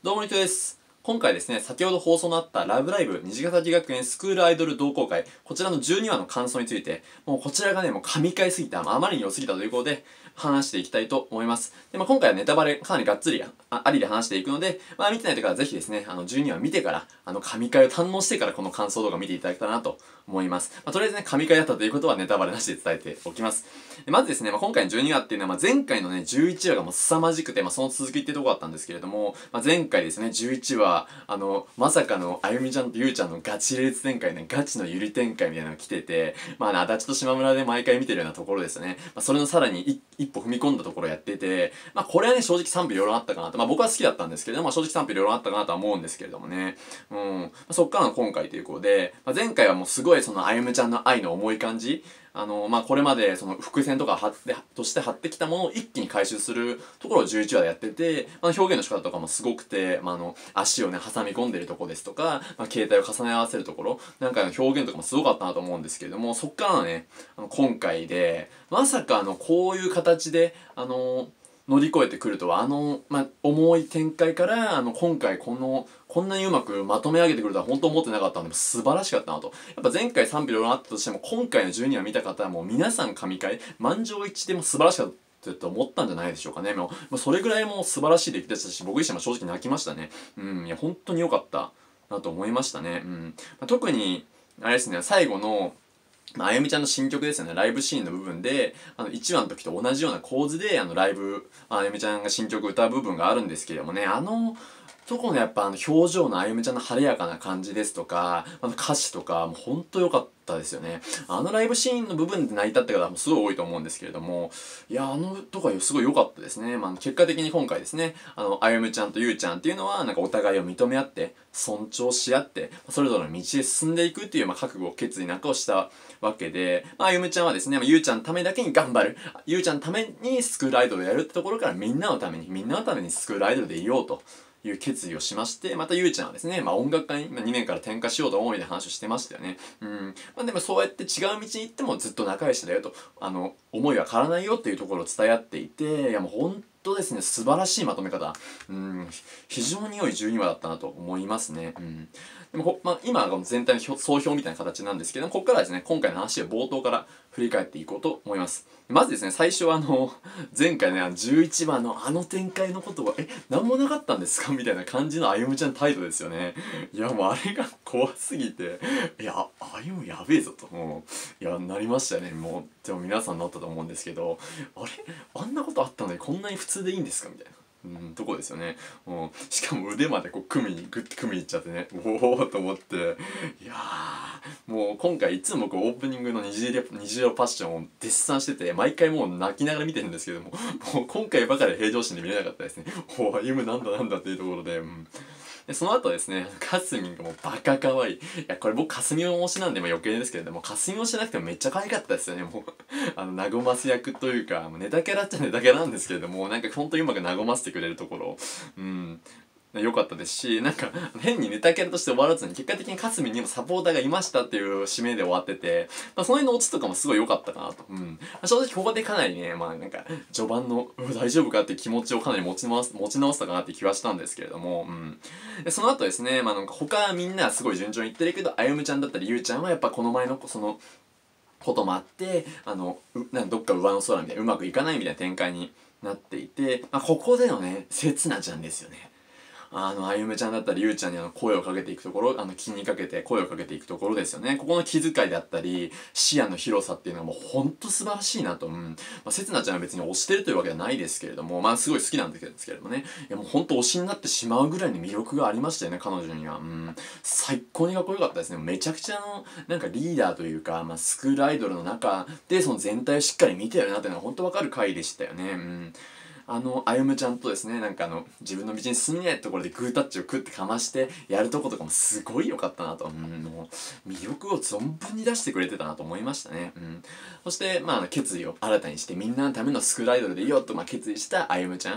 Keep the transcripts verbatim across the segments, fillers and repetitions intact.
どうも、りとです。今回ですね、先ほど放送のあったラブライブ虹ヶ崎学園スクールアイドル同好会、こちらのじゅうにわの感想について、もうこちらがね、もう神回すぎた、あまりに良すぎたということで、話していきたいと思います。で、まあ、今回はネタバレかなりがっつり あ, ありで話していくので、まあ、見てない方はぜひですね、あのじゅうにわ見てから、あの神回を堪能してからこの感想動画を見ていただけたらなと思います。まあ、とりあえずね、神回だったということはネタバレなしで伝えておきます。でまずですね、まあ、今回のじゅうにわっていうのは、まあ、前回のね、じゅういちわがもう凄まじくて、まあ、その続きっていうところだったんですけれども、まあ、前回ですね、じゅういちわ、あの、まさかのあゆみちゃんとゆうちゃんのガチレース展開ね、ガチのゆり展開みたいなのが来てて、まあ、ね、足立と島村で毎回見てるようなところですね。まあ、それのさらに一歩踏み込んだところやってて、まあ、これはね、正直賛否両論あったかなと。まあ、僕は好きだったんですけれども、まあ、正直賛否両論あったかなとは思うんですけれどもね。うん。まあ、そっからの今回ということで、まあ、前回はもうすごいそのあゆみちゃんの愛の重い感じ、あの、まあ、これまでその伏線とか貼って、として貼ってきたものを一気に回収するところをじゅういちわでやってて、まあ、表現の仕方とかもすごくて、まあ、あの、足をね、挟み込んでるところですとか、まあ、携帯を重ね合わせるところ、なんかの表現とかもすごかったなと思うんですけれども、そっからのね、あの今回で、まさかあの、こういう形で、あの、乗り越えてくるとは、あの、まあ、重い展開から、あの、今回この、こんなにうまくまとめ上げてくるとは本当思ってなかったので、素晴らしかったなと。やっぱ前回賛否両論あったとしても、今回のじゅうにわ見た方はもう皆さん神回、満場一致でも素晴らしかったと思ったんじゃないでしょうかね。もう、それぐらいもう素晴らしい出来でしたし、僕自身も正直泣きましたね。うん、いや、本当に良かったなと思いましたね。うん。まあ、特に、あれですね、最後の、まあ、あゆみちゃんの新曲ですよね、ライブシーンの部分で、あの、いちわの時と同じような構図で、あの、ライブ、あゆみちゃんが新曲歌う部分があるんですけれどもね、あの、とこのやっぱあの表情のあゆみちゃんの晴れやかな感じですとか、あの歌詞とか、もうほんと良かったですよね。あのライブシーンの部分で泣いたって方もすごい多いと思うんですけれども、いや、あのとこはすごい良かったですね。まあ、結果的に今回ですね、あの、あゆみちゃんとゆうちゃんっていうのは、なんかお互いを認め合って、尊重し合って、それぞれの道へ進んでいくっていう、まあ、覚悟、決意なんかをしたわけで、まあ、あゆみちゃんはですね、まあ、ゆうちゃんのためだけに頑張る。ゆうちゃんのためにスクールアイドルをやるってところから、みんなのために、みんなのためにスクールアイドルでいようと。いう決意をしまして、またゆうちゃんはですね、まあ音楽家ににねんから転科しようと思いで話をしてましたよね。うん。まあでもそうやって違う道に行ってもずっと仲良しだよと、あの、思いは変わらないよっていうところを伝え合っていて、いやもう本当ですね、素晴らしいまとめ方。うん、非常に良いじゅうにわだったなと思いますね。うん。でもまあ、今は全体の総評みたいな形なんですけども、ここからはですね、今回の話を冒頭から振り返っていこうと思います。まずですね、最初はあの、前回ね、あのじゅういちわのあの展開のことは、え、なんもなかったんですかみたいな感じのあゆむちゃんの態度ですよね。いや、もうあれが怖すぎて、いや、あゆむやべえぞと、もう、いや、なりましたね。もう、でも皆さんなったと思うんですけど、あれあんなことあったのにこんなに普通でいいんですかみたいな。うん、とこですよね。うん、しかも腕までこう組みにグッて組みにいっちゃってね、おおと思って、いやー、もう今回いつもこうオープニングの虹色虹色パッションを絶賛してて、毎回もう泣きながら見てるんですけども、もう今回ばかりは平常心で見れなかったですね。おー、歩なんだなんだっていうところで、うん、でその後ですね、かすみんがもうバカ可愛い。いや、これ僕かすみ推しなんでも余計ですけれども、かすみ推しじゃなくてもめっちゃ可愛かったですよね、もう。あの、和ます役というか、ネタキャラっちゃネタキャラなんですけれども、なんか本当にうまく和ませてくれるところ、うん、良かったですし、なんか変にネタキャラとして終わらずに結果的にかすみんにもサポーターがいましたっていう締めで終わってて、まあ、その辺のオチとかもすごい良かったかなと。うん。正直ここでかなりね、まあなんか序盤の大丈夫かっていう気持ちをかなり持ち直す持ち直したかなって気はしたんですけれども、うん。でその後ですね、まあなんか他みんなすごい順調にいってるけど、あゆむちゃんだったりゆうちゃんはやっぱこの前のそのこともあって、あの、なんどっか上の空みたいなうまくいかないみたいな展開になっていて、まあ、ここでのね、せつなちゃんですよね。あの、あゆむちゃんだったり、ゆうちゃんにあの声をかけていくところ、あの、気にかけて声をかけていくところですよね。ここの気遣いであったり、視野の広さっていうのはもうほんと素晴らしいなと。うん。まあ、せつなちゃんは別に推してるというわけではないですけれども、まあ、すごい好きなんですけれどもね。いや、もうほんと推しになってしまうぐらいの魅力がありましたよね、彼女には。うん。最高にかっこよかったですね。めちゃくちゃの、なんかリーダーというか、まあ、スクールアイドルの中で、その全体をしっかり見てるなっていうのがほんとわかる回でしたよね。うん。あの、あゆむちゃんとですね、なんかあの、自分の道に進みないところでグータッチをクッてかましてやるとことかもすごい良かったなと。うん、もう、魅力を存分に出してくれてたなと思いましたね。うん。そして、まあ、決意を新たにしてみんなのためのスクールアイドルでいいよと、まあ、決意したあゆむちゃん。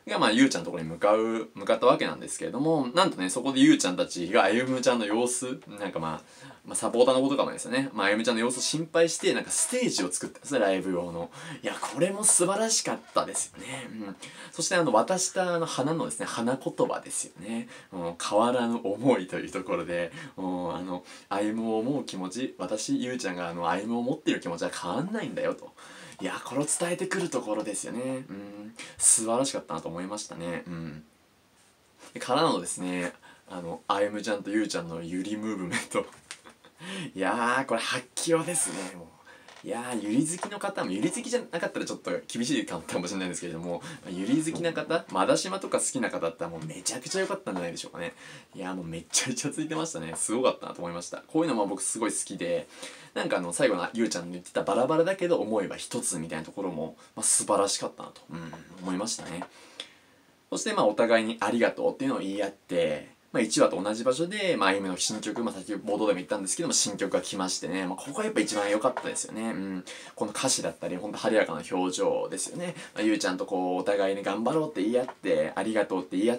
が、まあ、ゆうちゃんのところに向かう、向かったわけなんですけれども、なんとね、そこでゆうちゃんたちがあゆむちゃんの様子、なんかまあ、まあ、サポーターの子とかもですよね、まあ、あゆむちゃんの様子を心配して、なんかステージを作ったんですね、ライブ用の。いや、これも素晴らしかったですよね。うん。そして、あの、渡したあの花のですね、花言葉ですよね。うん、変わらぬ思いというところで、うん、あの、あゆむを思う気持ち、私、ゆうちゃんがあの、あゆむを思っている気持ちは変わんないんだよと。いや、これを伝えてくるところですよね。うん、素晴らしかったなと思いましたね。うん。からのですね、あの、あゆむちゃんとゆうちゃんのゆりムーブメント。いやー、これ発狂ですね、もう。いやー、ゆり好きの方も、ゆり好きじゃなかったらちょっと厳しいかもしれないんですけれども、ゆり好きな方、まだしまとか好きな方だったらもうめちゃくちゃ良かったんじゃないでしょうかね。いやー、もうめっちゃイチャついてましたね。すごかったなと思いました。こういうのも僕すごい好きで、なんかあの、最後のゆうちゃんの言ってたバラバラだけど思えば一つみたいなところも、まあ、素晴らしかったなと、うん、思いましたね。そしてまあお互いにありがとうっていうのを言い合って、まあ、いちわと同じ場所で、まあ、あゆみの新曲、まあ、先ほどでも言ったんですけども、新曲が来ましてね、まあ、ここがやっぱ一番良かったですよね。うん。この歌詞だったり、ほんと晴れやかな表情ですよね。まあ、ゆうちゃんとこう、お互いに頑張ろうって言い合って、ありがとうって言い合って、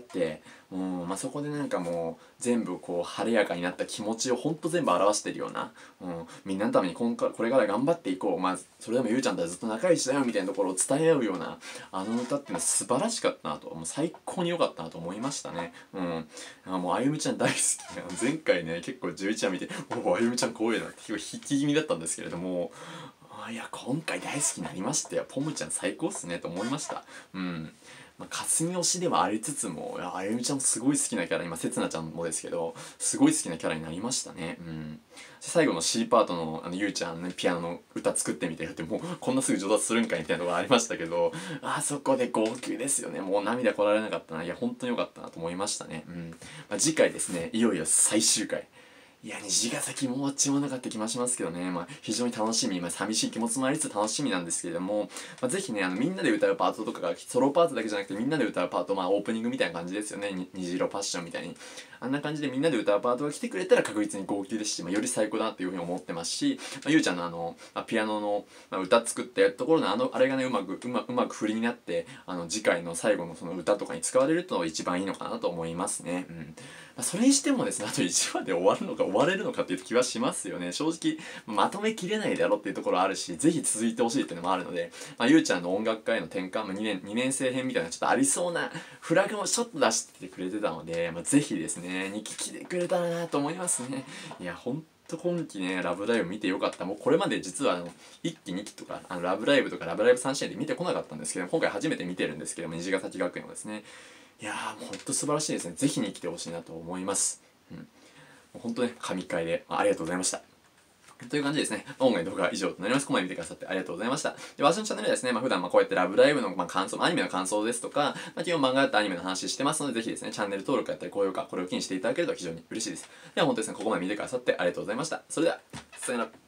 うん、まあ、そこでなんかもう、全部こう、晴れやかになった気持ちをほんと全部表してるような、うん、みんなのためにこんかこれから頑張っていこう。まあ、それでもゆうちゃんとはずっと仲良しだよみたいなところを伝え合うような、あの歌っていうのは素晴らしかったなと、もう最高に良かったなと思いましたね。うん。あもうあゆむちゃん大好き。前回ね、結構じゅういちわ見て、おお、あゆむちゃん怖いなって結構引き気味だったんですけれども、あいや、今回大好きになりましたよ。ポムちゃん最高っすねと思いました。うん。まあ、霞推しではありつつも、いやあゆみちゃんもすごい好きなキャラ、今、せつなちゃんもですけど、すごい好きなキャラになりましたね。うん。最後の C パートの、あの、ゆうちゃんね、ピアノの歌作ってみてよって、もう、こんなすぐ上達するんかいみたいなところありましたけど、あそこで号泣ですよね。もう涙こられなかったな。いや、本当に良かったなと思いましたね。うん。まあ、次回ですね、いよいよ最終回。いや、虹ヶ崎も終わっちまわなかった気もしますけどね。まあ、非常に楽しみ、まあ、寂しい気持ちもありつつ楽しみなんですけれども、まあ、ぜひね、あの、みんなで歌うパートとかが、ソロパートだけじゃなくてみんなで歌うパート、まあ、オープニングみたいな感じですよね。に虹色パッションみたいに。あんな感じでみんなで歌うパートが来てくれたら確実に号泣ですし、まあ、より最高だなっていうふうに思ってますし、まあ、ゆうちゃんのあの、まあ、ピアノの、まあ、歌作ったところのあの、あれがね、うまく、うまうまく振りになって、あの、次回の最後のその歌とかに使われると一番いいのかなと思いますね。うん。まあ、それにしてもですね、あといちわで終わるのか終われるのかっていう気はしますよね。正直、まとめきれないだろうっていうところあるし、ぜひ続いてほしいっていうのもあるので、まあ、ゆうちゃんの音楽家への転換、まあ、にねん、にねん生編みたいなちょっとありそうなフラグもちょっと出してくれてたので、まあ、ぜひですね、にき来てくれたらなと思いますね。いや、ほんと今期ね、ラブライブ見てよかった。もうこれまで実はあの、いっきにきとか、あの、ラブライブとかラブライブさん試合で見てこなかったんですけど、今回初めて見てるんですけども、虹ヶ崎学園をですね。いやー、もうほんと素晴らしいですね。ぜひに来てほしいなと思います。うん。もうほんとね、神回で、ありがとうございました。という感じでですね、音楽動画は以上となります。ここまで見てくださってありがとうございました。で、私のチャンネルではですね、まあ、普段まあこうやってラブライブのまあ感想、アニメの感想ですとか、まあ、基本漫画だったアニメの話してますので、ぜひですね、チャンネル登録やったり高評価、これを機にしていただけると非常に嬉しいです。では本当ですね、ここまで見てくださってありがとうございました。それでは、さよなら。